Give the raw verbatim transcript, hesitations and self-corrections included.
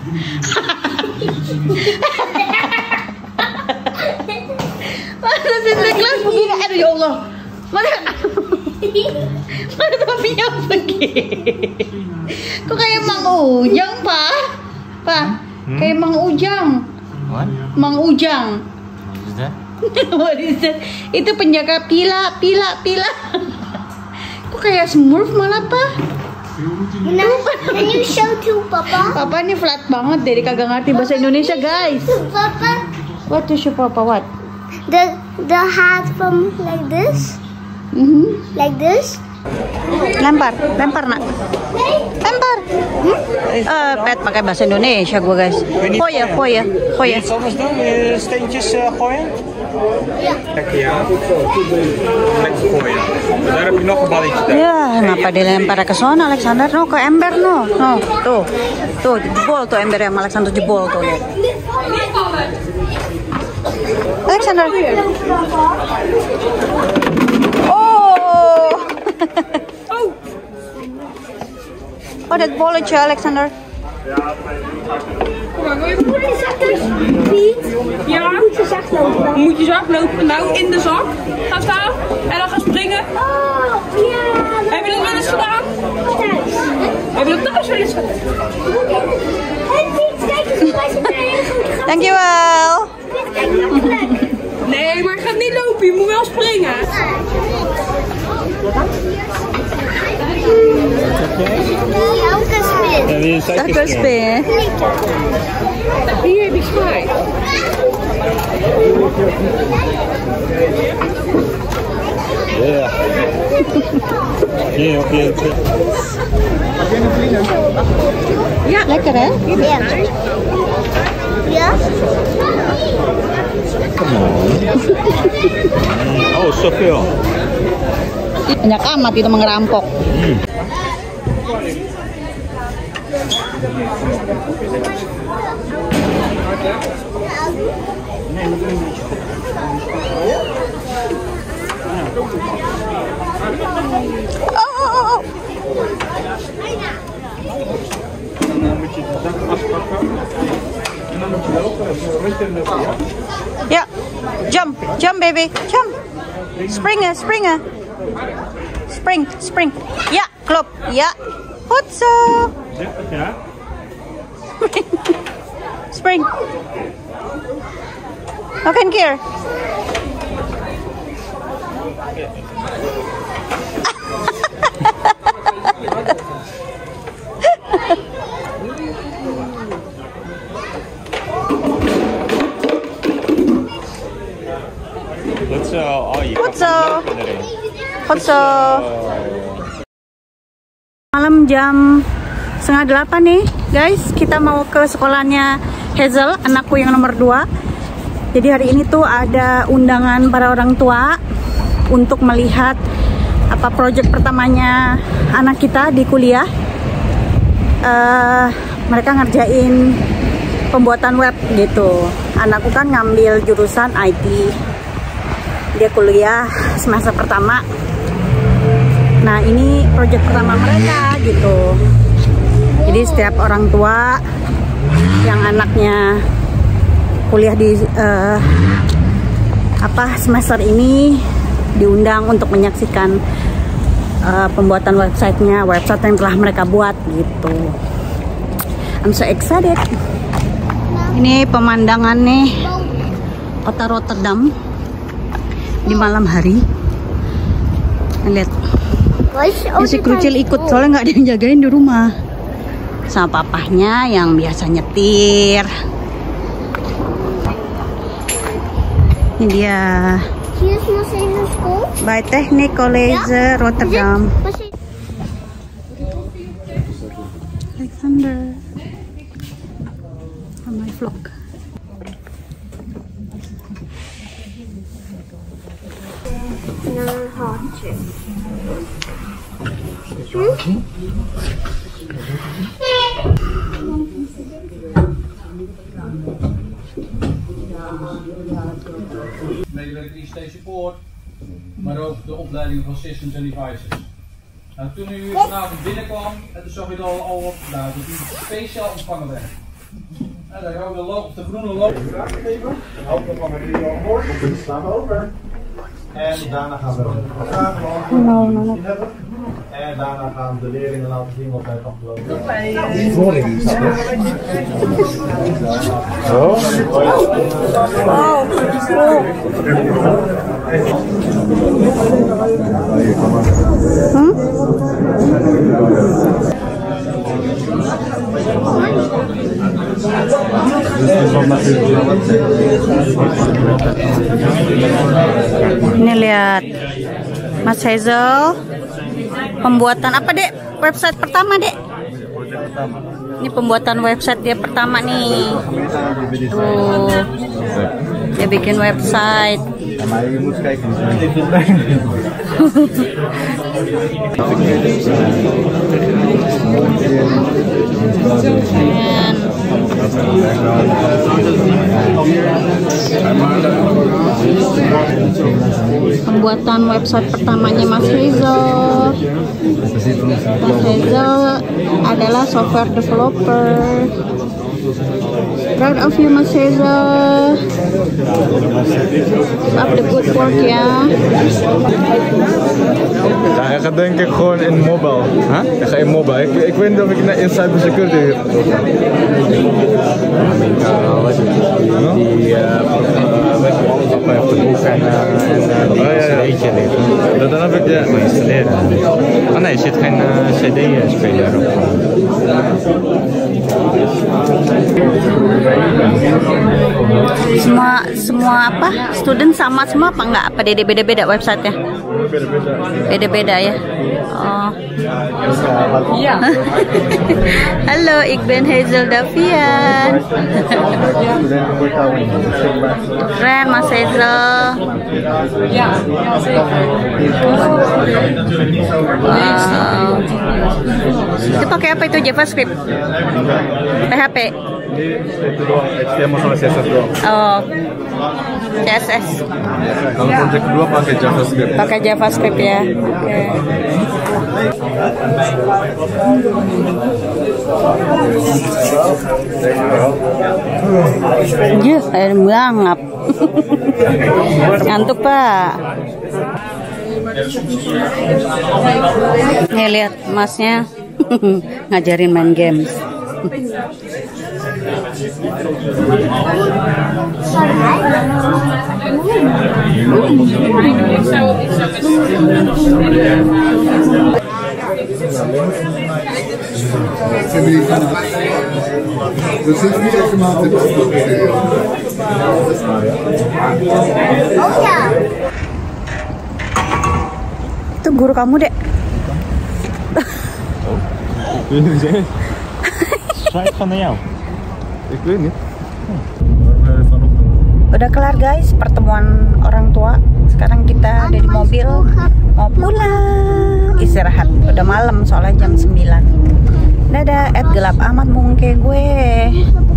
Mana Sinterklas begini? Aduh ya Allah. Mana? Mana topinya pergi? Kok kayak Mang Ujang, Pak? Pak, hmm? Kayak Mang Ujang. What? Mang Ujang. What is that? What is that? Itu penjaga pila, pila, pila. Kok kayak Smurf malah, Pak? Can you show to Papa? Papa ini flat banget deh, kagak ngerti bahasa Indonesia, guys. Papa? What to show Papa? What? The the hat from like this, Mm-hmm. like this. Lempar, lempar nak. Lempar. Hmm? Uh, pet pakai bahasa Indonesia gua, guys. Gooi, gooi, gooi. Iets anders doen? Uh, steentjes uh, gooien? Ja. Lekker ja. Lekker gooien. Daar heb je nog een balletje daar. Ya, ngapa dilempar ke sana, Alexander? No, ke ember no. No, tuh. Tuh, jebol tuh embernya sama Alexander, jebol tuh. Lihat. Alexander. Oh. Oh, dat bolletje, Alexander. Moet je zacht Piet? Ja. Moet je zacht lopen? Moet je zacht lopen, nou in de zak gaan staan en dan gaan springen. Oh, ja. Heb je dat wel eens gedaan? Thuis. Heb je dat thuis wel eens gedaan? Hé Piet, kijk eens, wij zijn daar heel goed gegaan. Dankjewel. Piet, kijk nog plek. Nee, maar je gaat niet lopen, je moet wel springen. Elke spin. Ja, weer een Lekker spin. Hier heb je schaai. Ja. Hier, oké. Ja, lekker hè? Ja. Ja? Oh, zoveel. Banyak amat itu mengerampok. Hmm. Oh, oh, oh, oh. Dan moet je de dak afpakken. En dan moet je lopen. Ya, jump, jump baby, jump. Springen, springen. Spring, spring. Ja, klopt. Ja. Goed zo. Ja. Spring. Nog een keer. Goed zo. Oh, je Goed zo. kan erin. Goed zo. Malam jam setengah delapan nih, guys. Kita mau ke sekolahnya Hazel, anakku yang nomor dua. Jadi hari ini tuh ada undangan para orang tua untuk melihat apa proyek pertamanya anak kita di kuliah. Uh, mereka ngerjain pembuatan web gitu. Anakku kan ngambil jurusan I T. Dia kuliah semester pertama. Nah, ini proyek pertama mereka gitu. Jadi setiap orang tua yang anaknya kuliah di uh, apa semester ini diundang untuk menyaksikan uh, pembuatan websitenya, website yang telah mereka buat gitu. I'm so excited. Ini pemandangan nih kota Rotterdam di malam hari. Lihat, si Krucil ikut soalnya nggak ada yang jagain di rumah. Sama papahnya yang biasa nyetir. Ini dia. Bij Techniek College Rotterdam. Alexander. Van my vlog. Een hartje. Hm? Medewerker I C Support, maar ook de opleiding van Systems and Devices. Nou, toen u vanavond binnenkwam, en toen zag u er al, al op nou, dat u speciaal ontvangen werd. En dan gaan we de, loop, de groene loop geven. Auto van de video omhoog. We slaan over. En daarna gaan we de vragen beantwoorden die we hebben. En daarna gaan de leerlingen laten zien wat wij afgelopen hebben. Die voorlichting staat er. Zo. Ini lihat Mas Hazel pembuatan apa dek website pertama dek, ini pembuatan website dia pertama nih tuh, dia bikin website. Pembuatan website pertamanya Mas Hazel. Mas Hazel adalah software developer. Proud of you Mas Hazel. Keep up the good work ya. Ja, ik ga denk ik gewoon in mobile. Huh? Ik ga in mobile. Ik, ik weet niet of ik naar inside the security heb. Die apa ya, perbukaan en eentje liggen. Dan heb ik ja. Installeren. Oh nee, er zit geen C D-speler op. Semua semua apa student sama semua apa enggak, apa beda beda beda websitenya? Beda beda ya. Oh iya. Halo, ik ben Hazel Davian. Keren Mas Hazel. Ja, wow. Itu pakai apa itu, JavaScript? P H P? H T M L sama C S S doang. Oh, C S S. Kalau project kedua pakai JavaScript. Pakai JavaScript ya. Oke. Iya, air mangap. Ngantuk Pak. Nih lihat masnya ngajarin main games. Itu guru kamu, Dek. Schrijf van naar jou. Ik weet niet. Udah kelar guys pertemuan orang tua. Sekarang kita ada di mobil mau pulang istirahat. Udah malam soalnya jam sembilan. Dadah, Ed gelap amat muka gue.